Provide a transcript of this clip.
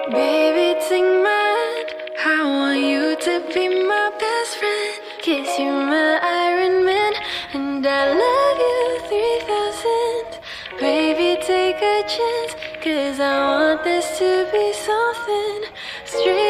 Baby, take my hand. I want you to be my best friend. Kiss you, my Iron Man, and I love you 3000. Baby, take a chance, 'cause I want this to be something straight.